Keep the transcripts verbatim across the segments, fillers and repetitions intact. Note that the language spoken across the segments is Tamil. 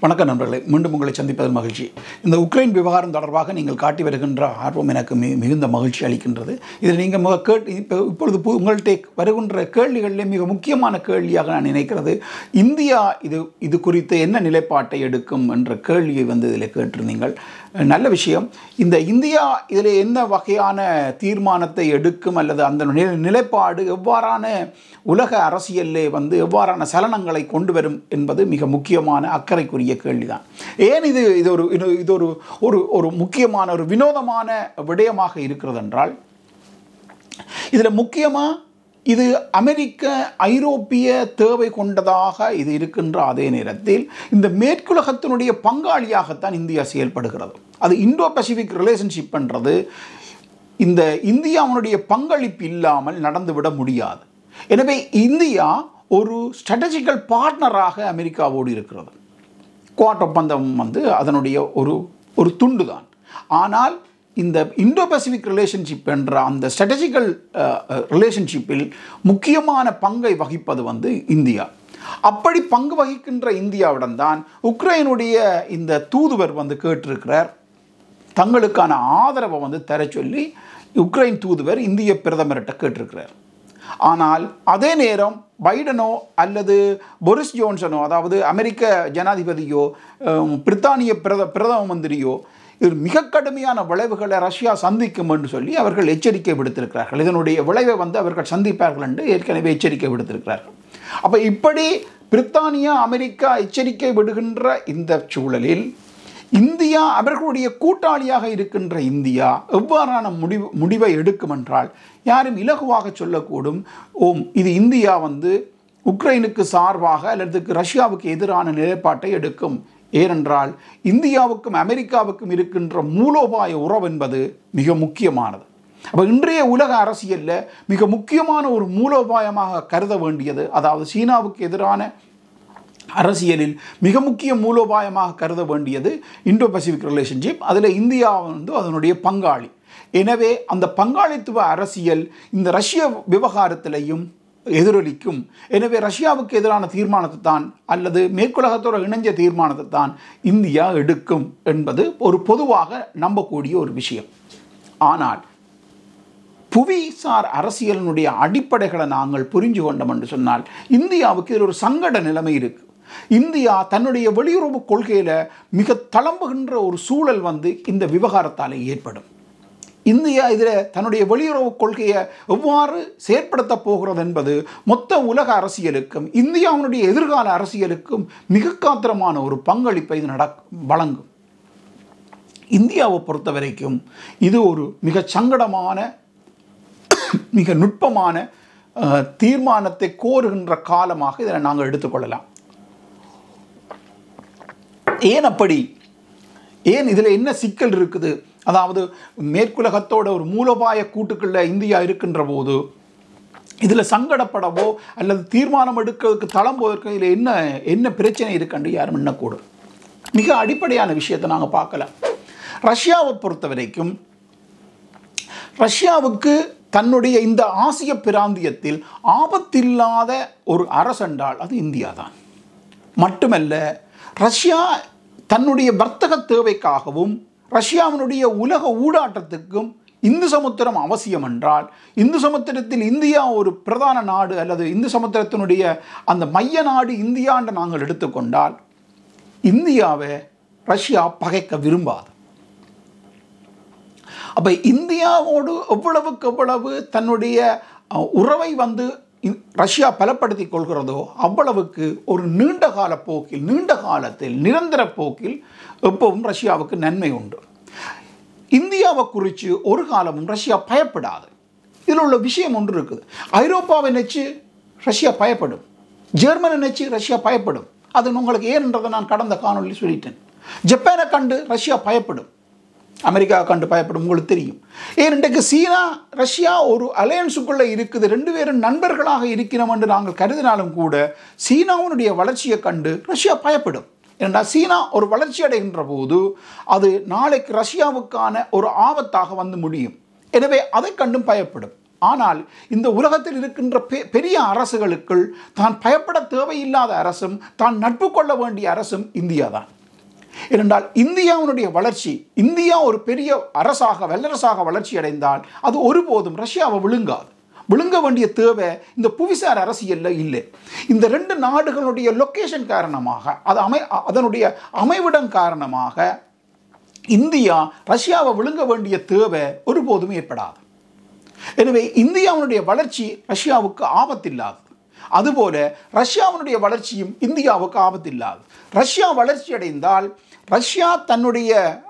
வணக்கம் நண்பர்களே, மீண்டும் உங்களை சந்திப்பதில் மகிழ்ச்சி. இந்த உக்ரைன் விவகாரம் தொடர்பாக நீங்கள் காட்டி வருகின்ற ஆர்வம் எனக்கு மி மிகுந்த மகிழ்ச்சி அளிக்கின்றது. இதில் நீங்கள் முக கேட் இப்போ இப்பொழுது உங்கள்கிட்ட வருகின்ற கேள்விகளிலே மிக முக்கியமான கேள்வியாக நான் நினைக்கிறது, இந்தியா இது இது குறித்து என்ன நிலைப்பாட்டை எடுக்கும் என்ற கேள்வியை வந்து இதில் கேட்டிருந்தீங்கள். நல்ல விஷயம். இந்த இந்தியா இதில் என்ன வகையான தீர்மானத்தை எடுக்கும் அல்லது அந்த நிலைப்பாடு எவ்வாறான உலக அரசியலிலே வந்து எவ்வாறான சலனங்களை கொண்டு வரும் என்பது மிக முக்கியமான அக்கறைக்குரிய கேள்விதான். ஏன் இது இது ஒரு இது ஒரு ஒரு ஒரு முக்கியமான ஒரு வினோதமான விடயமாக இருக்கிறது என்றால், இதில் முக்கியமாக இது அமெரிக்க ஐரோப்பிய தேவை கொண்டதாக இது இருக்கின்ற அதே நேரத்தில் இந்த மேற்குலகத்தினுடைய பங்காளியாகத்தான் இந்தியா செயல்படுகிறது. அது இந்தோ பசிபிக் ரிலேஷன்ஷிப் என்றது இந்த இந்தியாவுடைய பங்களிப்பு இல்லாமல் நடந்துவிட முடியாது. எனவே இந்தியா ஒரு ஸ்ட்ராட்டஜிக்கல் பார்ட்னராக அமெரிக்காவோடு இருக்கிறது. குவாட் ஒப்பந்தம் வந்து அதனுடைய ஒரு ஒரு துண்டு தான். ஆனால் இந்த இந்தோ பசிபிக் ரிலேஷன்ஷிப் என்ற அந்த ஸ்ட்ராட்டஜிக்கல் ரிலேஷன்ஷிப்பில் முக்கியமான பங்கை வகிப்பது வந்து இந்தியா. அப்படி பங்கு வகிக்கின்ற இந்தியாவிடம் தான் உக்ரைனுடைய இந்த தூதுவர் வந்து கேட்டிருக்கிறார், தங்களுக்கான ஆதரவை வந்து தர சொல்லி உக்ரைன் தூதுவர் இந்திய பிரதமர்கிட்ட கேட்டிருக்கிறார். ஆனால் அதே நேரம் பைடனோ அல்லது போரிஸ் ஜோன்சனோ, அதாவது அமெரிக்க ஜனாதிபதியோ பிரித்தானிய பிரத பிரதம மந்திரியோ இது மிக கடுமையான விளைவுகளை ரஷ்யா சந்திக்கும் என்று சொல்லி அவர்கள் எச்சரிக்கை விடுத்திருக்கிறார்கள். இதனுடைய விளைவை வந்து அவர்கள் சந்திப்பார்கள் என்று ஏற்கனவே எச்சரிக்கை விடுத்திருக்கிறார்கள். அப்போ இப்படி பிரித்தானியா அமெரிக்கா எச்சரிக்கை விடுகின்ற இந்த சூழலில் இந்தியா அவர்களுடைய கூட்டாளியாக இருக்கின்ற இந்தியா எவ்வாறான முடிவு முடிவை எடுக்கும் என்றால் யாரும் இலகுவாக சொல்லக்கூடும், ஓம் இது இந்தியா வந்து உக்ரைனுக்கு சார்பாக அல்லது ரஷ்யாவுக்கு எதிரான நிலைப்பாட்டை எடுக்கும். ஏனென்றால் இந்தியாவுக்கும் அமெரிக்காவுக்கும் இருக்கின்ற மூலோபாய உறவு என்பது மிக முக்கியமானது. அப்போ இன்றைய உலக அரசியலில் மிக முக்கியமான ஒரு மூலோபாயமாக கருத வேண்டியது, அதாவது சீனாவுக்கு எதிரான அரசியலில் மிக முக்கிய மூலோபாயமாக கருத வேண்டியது இந்தோ பசிபிக் ரிலேஷன்ஷிப். அதில் இந்தியா வந்து அதனுடைய பங்காளி. எனவே அந்த பங்காளித்துவ அரசியல் இந்த ரஷ்ய விவகாரத்திலையும் எதிரொலிக்கும். எனவே ரஷ்யாவுக்கு எதிரான தீர்மானத்தை தான் அல்லது மேற்குலகத்தோட இணைஞ்ச தீர்மானத்தை தான் இந்தியா எடுக்கும் என்பது ஒரு பொதுவாக நம்பக்கூடிய ஒரு விஷயம். ஆனால் புவிசார் அரசியலினுடைய அடிப்படைகளை நாங்கள் புரிஞ்சு கொண்டோம் என்று சொன்னால் இந்தியாவுக்கு இதில் ஒரு சங்கட நிலைமை இருக்குது. இந்தியா தன்னுடைய வெளியுறவு கொள்கையில் மிக தளம்புகின்ற ஒரு சூழல் வந்து இந்த விவகாரத்தால் ஏற்படும். இந்தியா இதில் தன்னுடைய வெளியுறவு கொள்கையை எவ்வாறு செயற்படுத்த போகிறது என்பது மொத்த உலக அரசியலுக்கும் இந்தியாவுடைய எதிர்கால அரசியலுக்கும் மிக காத்திரமான ஒரு பங்களிப்பை இது நட வழங்கும். இந்தியாவை பொறுத்த வரைக்கும் இது ஒரு மிக சங்கடமான மிக நுட்பமான தீர்மானத்தை கோருகின்ற காலமாக இதில் நாங்கள் எடுத்துக்கொள்ளலாம். ஏன் அப்படி? ஏன் இதில் என்ன சிக்கல் இருக்குது? அதாவது மேற்குலகத்தோட ஒரு மூலோபாய கூட்டுக்குள்ள இந்தியா இருக்கின்ற போது இதில் சங்கடப்படவோ அல்லது தீர்மானம் எடுக்கிறதுக்கு தளம் போவதற்கு இதில் என்ன என்ன பிரச்சனை இருக்குன்னு யாரும் எண்ணக்கூடும். மிக அடிப்படையான விஷயத்தை நாங்கள் பார்க்கலாம். ரஷ்யாவை பொறுத்த வரைக்கும் ரஷ்யாவுக்கு தன்னுடைய இந்த ஆசிய பிராந்தியத்தில் ஆபத்தில்லாத ஒரு அரசென்றால் அது இந்தியா தான். மட்டுமல்ல, ரஷ்யா தன்னுடைய வர்த்தக தேவைக்காகவும் ரஷ்யாவினுடைய உலக ஊடாட்டத்துக்கும் இந்து சமுத்திரம் அவசியம் என்றால், இந்து சமுத்திரத்தில் இந்தியா ஒரு பிரதான நாடு அல்லது இந்து சமுத்திரத்தினுடைய அந்த மைய நாடு இந்தியான்னு நாங்கள் எடுத்துக்கொண்டால் இந்தியாவை ரஷ்யா பகைக்க விரும்பாது. அப்போ இந்தியாவோடு எவ்வளவுக்கு எவ்வளவு தன்னுடைய உறவை வந்து ரஷ்யா பலப்படுத்தி கொள்கிறதோ அவ்வளவுக்கு ஒரு நீண்ட கால போக்கில் நீண்ட காலத்தில் நிரந்தர போக்கில் எப்பவும் ரஷ்யாவுக்கு நன்மை உண்டு. இந்தியாவை குறித்து ஒரு காலமும் ரஷ்யா பயப்படாது. இதில் உள்ள விஷயம் ஒன்று இருக்குது. ஐரோப்பாவை நினைச்சு ரஷ்யா பயப்படும், ஜெர்மனை நினைச்சு ரஷ்யா பயப்படும். அது உங்களுக்கு ஏன்ன்றதை நான் கடந்த காணொலியில் சொல்லிட்டேன். ஜப்பானை கண்டு ரஷ்யா பயப்படும், அமெரிக்கா கண்டு பயப்படும். உங்களுக்கு தெரியும். ஏன் இன்றைக்கு சீனா ரஷ்யா ஒரு அலையன்ஸுக்குள்ளே இருக்குது, ரெண்டு பேரும் நண்பர்களாக இருக்கிறோம் என்று நாங்கள் கருதினாலும் கூட சீனாவினுடைய வளர்ச்சியை கண்டு ரஷ்யா பயப்படும். ஏனென்றால் சீனா ஒரு வளர்ச்சி அடைகின்ற போது அது நாளைக்கு ரஷ்யாவுக்கான ஒரு ஆபத்தாக வந்து முடியும். எனவே அதை கண்டும் பயப்படும். ஆனால் இந்த உலகத்தில் இருக்கின்ற பெரிய அரசுகளுக்குள் தான் பயப்பட தேவையில்லாத அரசும் தான் நட்பு கொள்ள வேண்டிய அரசும் இந்தியா தான். ஏனென்றால் இந்தியாவினுடைய வளர்ச்சி, இந்தியா ஒரு பெரிய அரசாக வல்லரசாக வளர்ச்சி அடைந்தால் அது ஒருபோதும் ரஷ்யாவை விழுங்காது. விழுங்க வேண்டிய தேவை இந்த புவிசார் அரசியலில் இல்லை. இந்த ரெண்டு நாடுகளுடைய லொக்கேஷன் காரணமாக, அது அமை அதனுடைய அமைவிடம் காரணமாக இந்தியா ரஷ்யாவை விழுங்க வேண்டிய தேவை ஒருபோதும் ஏற்படாது. எனவே இந்தியாவினுடைய வளர்ச்சி ரஷ்யாவுக்கு ஆபத்தில்லாது. அதுபோல ரஷ்யாவினுடைய வளர்ச்சியும் இந்தியாவுக்கு ஆபத்தில்லாது. ரஷ்யா வளர்ச்சி அடைந்தால் ரஷ்யா தன்னுடைய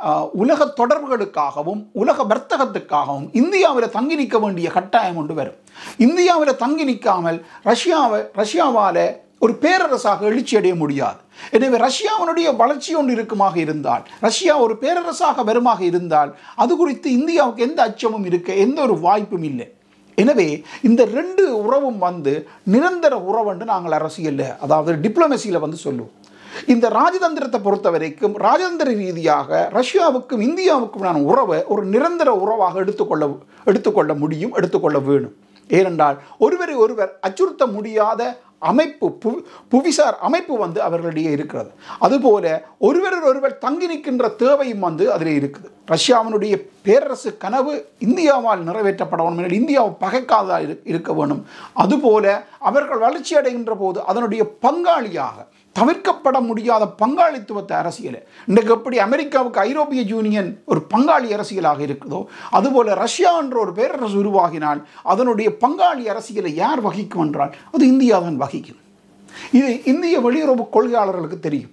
உலக தொடர்புகளுக்காகவும் உலக வர்த்தகத்துக்காகவும் இந்தியாவில் தங்கி நிற்க வேண்டிய கட்டாயம் கொண்டு வரும். இந்தியாவில் தங்கி நிற்காமல் ரஷ்யாவை ரஷ்யாவால் ஒரு பேரரசாக எழுச்சி அடைய முடியாது. எனவே ரஷ்யாவினுடைய வளர்ச்சி ஒன்று இருக்குமாக இருந்தால், ரஷ்யா ஒரு பேரரசாக வருமாக இருந்தால் அது குறித்து இந்தியாவுக்கு எந்த அச்சமும் இருக்க எந்த ஒரு வாய்ப்பும் இல்லை. எனவே இந்த ரெண்டு உறவும் வந்து நிரந்தர உறவுன்னு நாங்கள் அரசியலில், அதாவது டிப்ளமசியில் வந்து சொல்லுவோம். இந்த ராஜதந்திரத்தை பொறுத்த வரைக்கும் ராஜதந்திர ரீதியாக ரஷ்யாவுக்கும் இந்தியாவுக்குமான உறவை ஒரு நிரந்தர உறவாக எடுத்துக்கொள்ள எடுத்துக்கொள்ள முடியும், எடுத்துக்கொள்ள வேணும். ஏனென்றால் ஒருவரை ஒருவர் அச்சுறுத்த முடியாத அமைப்பு, பு புவிசார் அமைப்பு வந்து அவர்களிடையே இருக்கிறது. அதுபோல ஒருவர் ஒருவர் தங்கி நிற்கின்ற தேவையும் வந்து அதில் இருக்குது. ரஷ்யாவினுடைய பேரரசு கனவு இந்தியாவால் நிறைவேற்றப்பட வேண்டும், இந்தியாவை பகைக்காததாக இருக்க வேணும். அதுபோல அவர்கள் வளர்ச்சி அடைகின்ற போது அதனுடைய பங்காளியாக தவிர்க்கப்பட முடியாத பங்காளித்துவத்தை அரசியலை, இன்றைக்கு எப்படி அமெரிக்காவுக்கு ஐரோப்பிய யூனியன் ஒரு பங்காளி அரசியலாக இருக்குதோ அதுபோல ரஷ்யா என்ற ஒரு பேரரசு உருவாகினால் அதனுடைய பங்காளி அரசியலை யார் வகிக்கும் என்றால் அது இந்தியா தான் வகிக்கும். இது இந்திய வெளியுறவு கொள்கையாளர்களுக்கு தெரியும்.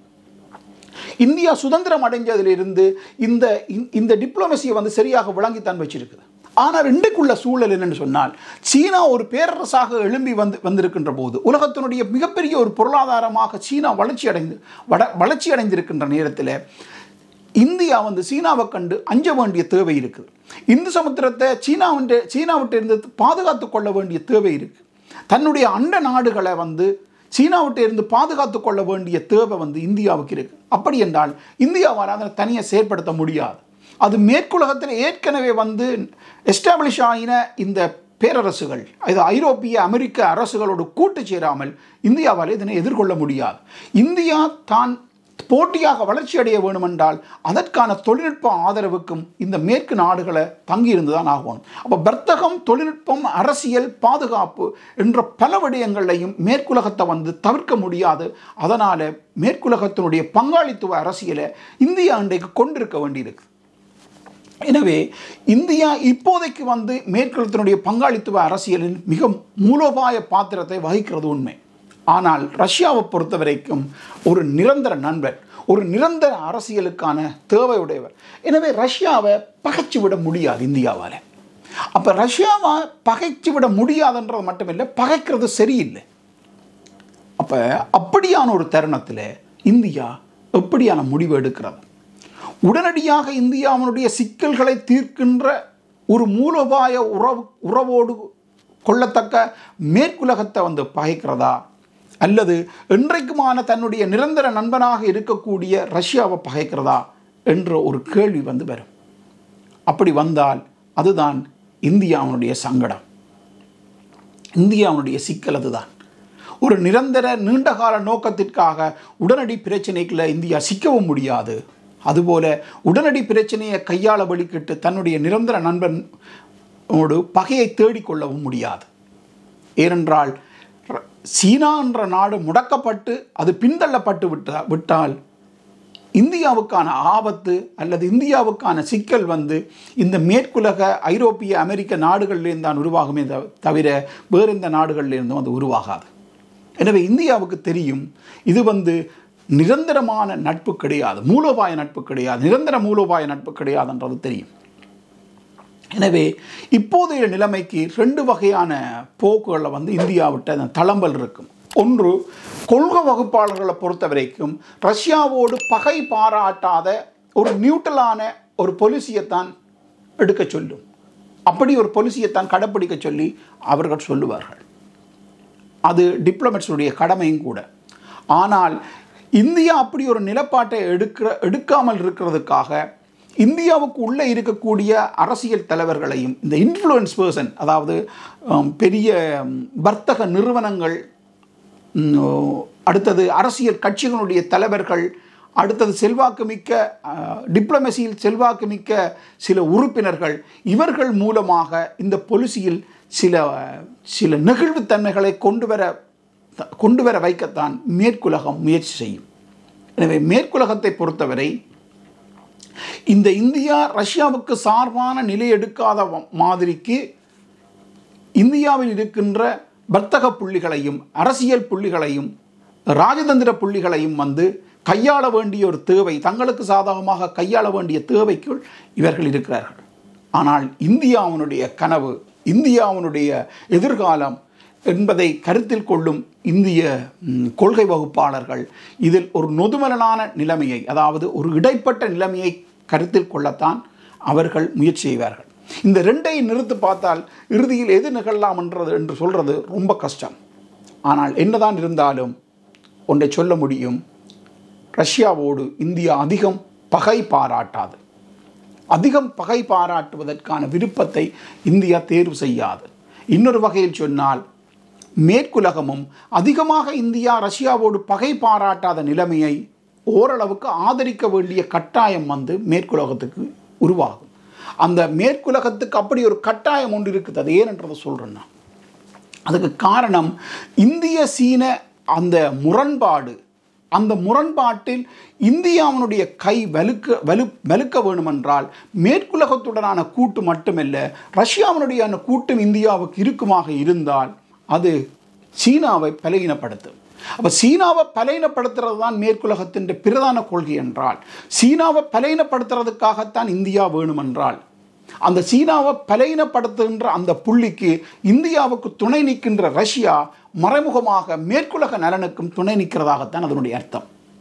இந்தியா சுதந்திரம் அடைஞ்சதிலிருந்து இந்த இந்த டிப்ளமசியை வந்து சரியாக விளங்கித்தான் வச்சிருக்குது. ஆனால் இன்றைக்குள்ள சூழல் என்னென்னு சொன்னால், சீனா ஒரு பேரரசாக எழும்பி வந்து வந்திருக்கின்ற போது உலகத்தினுடைய மிகப்பெரிய ஒரு பொருளாதாரமாக சீனா வளர்ச்சி அடைந்து வட வளர்ச்சி அடைந்திருக்கின்ற நேரத்தில் இந்தியா வந்து சீனாவை கண்டு அஞ்ச வேண்டிய தேவை இருக்குது. இந்து சமுத்திரத்தை சீனாவின் சீனாவிட்டிருந்து பாதுகாத்து கொள்ள வேண்டிய தேவை இருக்குது. தன்னுடைய அண்ட நாடுகளை வந்து சீனாவிட்ட இருந்து பாதுகாத்து கொள்ள வேண்டிய தேவை வந்து இந்தியாவுக்கு இருக்குது. அப்படி என்றால் இந்தியாவால் அதை தனியாக செயற்படுத்த முடியாது. அது மேற்குலகத்தில் ஏற்கனவே வந்து எஸ்டாப்ளிஷ் ஆகின இந்த பேரரசுகள், இது ஐரோப்பிய அமெரிக்க அரசுகளோடு கூட்டு சேராமல் இந்தியாவால் இதனை எதிர்கொள்ள முடியாது. இந்தியா தான் போட்டியாக வளர்ச்சி அடைய வேண்டுமென்றால் அதற்கான தொழில்நுட்ப ஆதரவுக்கும் இந்த மேற்கு நாடுகளை தங்கியிருந்து தான் ஆகணும். அப்போ வர்த்தகம், தொழில்நுட்பம், அரசியல், பாதுகாப்பு என்ற பல விடயங்களையும் மேற்குலகத்தை வந்து தவிர்க்க முடியாது. அதனால் மேற்குலகத்தினுடைய பங்காளித்துவ அரசியலை இந்தியா இன்றைக்கு கொண்டிருக்க வேண்டியிருக்கு. எனவே இந்தியா இப்போதைக்கு வந்து மேற்குலகத்தினுடைய பங்காளித்துவ அரசியலில் மிக மூலோபாய பாத்திரத்தை வகிக்கிறது உண்மை. ஆனால் ரஷ்யாவை பொறுத்த வரைக்கும் ஒரு நிரந்தர நண்பர், ஒரு நிரந்தர அரசியலுக்கான தேவையுடையவர். எனவே ரஷ்யாவை பகைச்சு விட முடியாது இந்தியாவால். அப்போ ரஷ்யாவை பகைச்சு விட முடியாதுன்றது மட்டுமில்லை, பகைக்கிறது சரியில்லை. அப்போ அப்படியான ஒரு தருணத்தில் இந்தியா எப்படியான முடிவு எடுக்கிறது? உடனடியாக இந்தியாவினுடைய சிக்கல்களை தீர்க்கின்ற ஒரு மூலோபாய உறவு உறவோடு கொள்ளத்தக்க மேற்குலகத்தை வந்து பகைக்கிறதா, அல்லது என்றைக்குமான தன்னுடைய நிரந்தர நண்பனாக இருக்கக்கூடிய ரஷ்யாவை பகைக்கிறதா என்ற ஒரு கேள்வி வந்து வரும். அப்படி வந்தால் அதுதான் இந்தியாவினுடைய சங்கடம், இந்தியாவினுடைய சிக்கல். அதுதான் ஒரு நிரந்தர நீண்டகால நோக்கத்திற்காக உடனடி பிரச்சனைக்குள்ள இந்தியா சிக்கவும் முடியாது. அதுபோல உடனடி பிரச்சனையை கையாள வழிக்கிட்டு தன்னுடைய நிரந்தர நண்பனோடு பகையை தேடிக்கொள்ளவும் முடியாது. ஏனென்றால் சீனா என்ற நாடு முடக்கப்பட்டு அது பின்தள்ளப்பட்டு விட்டா விட்டால் இந்தியாவுக்கான ஆபத்து அல்லது இந்தியாவுக்கான சிக்கல் வந்து இந்த மேற்குலக ஐரோப்பிய அமெரிக்க நாடுகளிலிருந்து தான் உருவாகுமே தவிர வேறு எந்த நாடுகளிலிருந்தும் அது உருவாகாது. எனவே இந்தியாவுக்கு தெரியும் இது வந்து நிரந்தரமான நட்பு கிடையாது, மூலோபாய நட்பு கிடையாது, நிரந்தர மூலோபாய நட்பு கிடையாதுன்றது தெரியும். எனவே இப்போதைய நிலைமைக்கு ரெண்டு வகையான போக்குகளில் வந்து இந்தியாவிட்ட தளம்பல் இருக்கும். ஒன்று, கொள்கை வகுப்பாளர்களை பொறுத்த வரைக்கும் ரஷ்யாவோடு பகை பாராட்டாத ஒரு நியூட்ரலான ஒரு பொலிசியைத்தான் எடுக்க சொல்லும். அப்படி ஒரு பொலிசியைத்தான் கடைப்பிடிக்க சொல்லி அவர்கள் சொல்லுவார்கள். அது டிப்ளமேட்ஸுடைய கடமையும் கூட. ஆனால் இந்தியா அப்படி ஒரு நிலப்பாட்டை எடுக்கிற எடுக்காமல் இருக்கிறதுக்காக இந்தியாவுக்கு உள்ளே இருக்கக்கூடிய அரசியல் தலைவர்களையும் இந்த இன்ஃப்ளூயன்ஸ் பர்சன், அதாவது பெரிய வர்த்தக நிறுவனங்கள், அடுத்தது அரசியல் கட்சிகளுடைய தலைவர்கள், அடுத்தது செல்வாக்குமிக்க டிப்ளமசியில் செல்வாக்குமிக்க சில உறுப்பினர்கள், இவர்கள் மூலமாக இந்த பொலிசியில் சில சில நெகிழ்வுத்தன்மைகளை கொண்டு வர கொண்டு வர வைக்கத்தான் மேற்குலகம் முயற்சி செய்யும். எனவே மேற்குலகத்தை பொறுத்தவரை இந்த இந்தியா ரஷ்யாவுக்கு சார்பான நிலை எடுக்காத மாதிரிக்கு இந்தியாவில் இருக்கின்ற வர்த்தக புள்ளிகளையும் அரசியல் புள்ளிகளையும் ராஜதந்திர புள்ளிகளையும் வந்து கையாள வேண்டிய ஒரு தேவை, தங்களுக்கு சாதகமாக கையாள வேண்டிய தேவைக்குள் இவர்கள் இருக்கிறார்கள். ஆனால் இந்தியாவினுடைய கனவு, இந்தியாவினுடைய எதிர்காலம் என்பதை கருத்தில் கொள்ளும் இந்திய கொள்கை வகுப்பாளர்கள் இதில் ஒரு நொதுமலனான நிலைமையை, அதாவது ஒரு இடைப்பட்ட நிலைமையை கருத்தில் கொள்ளத்தான் அவர்கள் முயற்சி செய்வார்கள். இந்த ரெண்டையும் நிறுத்து பார்த்தால் இறுதியில் எது நிகழலாம் என்றது என்று சொல்கிறது ரொம்ப கஷ்டம். ஆனால் என்னதான் இருந்தாலும் ஒன்றை சொல்ல முடியும், ரஷ்யாவோடு இந்தியா அதிகம் பகை பாராட்டாது. அதிகம் பகை பாராட்டுவதற்கான விருப்பத்தை இந்தியா தேர்வு செய்யாது. இன்னொரு வகையில் சொன்னால் மேற்குலகமும் அதிகமாக இந்தியா ரஷ்யாவோடு பகை பாராட்டாத நிலைமையை ஓரளவுக்கு ஆதரிக்க வேண்டிய கட்டாயம் வந்து மேற்குலகத்துக்கு உருவாகும். அந்த மேற்குலகத்துக்கு அப்படி ஒரு கட்டாயம் ஒன்று இருக்குது. அது ஏனென்றதை சொல்கிறேன்னா, அதுக்கு காரணம் இந்திய சீன அந்த முரண்பாடு. அந்த முரண்பாட்டில் இந்தியாவினுடைய கை வலுக்க வலு வலுக்க வேணுமென்றால் மேற்குலகத்துடனான கூட்டு மட்டுமல்ல, ரஷ்யாவினுடைய அந்த கூட்டும் இந்தியாவுக்கு இருக்குமாக இருந்தால் அது சீனாவை பலகீனப்படுத்தும். அப்போ சீனாவை பலகீனப்படுத்துறது தான் மேற்குலகத்தின் பிரதான கொள்கை என்றால், சீனாவை பலகீனப்படுத்துறதுக்காகத்தான் இந்தியா வேணுமென்றால், அந்த சீனாவை பலகீனப்படுத்துகின்ற அந்த புள்ளிக்கு இந்தியாவுக்கு துணை நிற்கின்ற ரஷ்யா மறைமுகமாக மேற்குலக நலனுக்கும் துணை நிற்கிறதாகத்தான் அதனுடைய அர்த்தம்.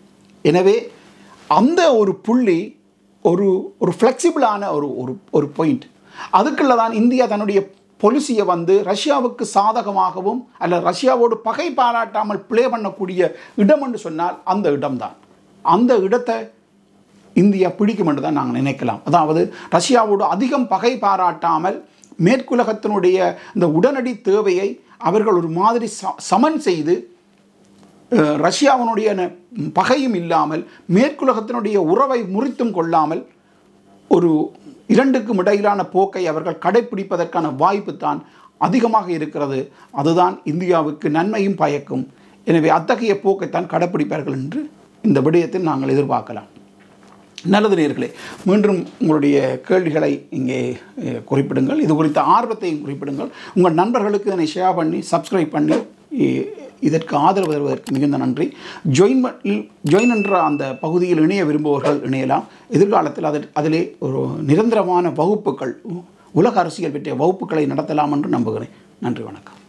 எனவே அந்த ஒரு புள்ளி ஒரு ஒரு ஃப்ளெக்சிபிளான ஒரு ஒரு ஒரு பாயிண்ட். அதுக்குள்ள தான் இந்தியா தன்னுடைய பொலிசியை வந்து ரஷ்யாவுக்கு சாதகமாகவும் அல்ல ரஷ்யாவோடு பகை பாராட்டாமல் பிளே பண்ணக்கூடிய இடம் என்று சொன்னால் அந்த இடம்தான். அந்த இடத்தை இந்தியா பிடிக்கும் என்று தான் நாங்கள் நினைக்கலாம். அதாவது ரஷ்யாவோடு அதிகம் பகை பாராட்டாமல் மேற்குலகத்தினுடைய இந்த உடனடி தேவையை அவர்கள் ஒரு மாதிரி சமன் செய்து ரஷ்யாவினுடைய பகையும் இல்லாமல் மேற்குலகத்தினுடைய உறவை முறித்தும் கொள்ளாமல் ஒரு இரண்டுக்கும் இடையிலான போக்கை அவர்கள் கடைப்பிடிப்பதற்கான வாய்ப்பு தான் அதிகமாக இருக்கிறது. அதுதான் இந்தியாவுக்கு நன்மையும் பயக்கும். எனவே அத்தகைய போக்கைத்தான் கடைப்பிடிப்பார்கள் என்று இந்த விடயத்தில் நாங்கள் எதிர்பார்க்கலாம். நல்லது நேயர்களே, மீண்டும் உங்களுடைய கேள்விகளை இங்கே குறிப்பிடுங்கள். இது குறித்த ஆர்வத்தையும் குறிப்பிடுங்கள். உங்கள் நண்பர்களுக்கு இதனை ஷேர் பண்ணி சப்ஸ்கிரைப் பண்ணி இதற்கு ஆதரவு தருவதற்கு மிகுந்த நன்றி. ஜாயின் ஜாயின் என்ற அந்த பகுதியில் இணைய விரும்புபவர்கள் இணையலாம். எதிர்காலத்தில் அதில் அதிலே ஒரு நிரந்தரமான வகுப்புகள், உலக அரசியல் பற்றிய வகுப்புகளை நடத்தலாம் என்று நம்புகிறேன். நன்றி, வணக்கம்.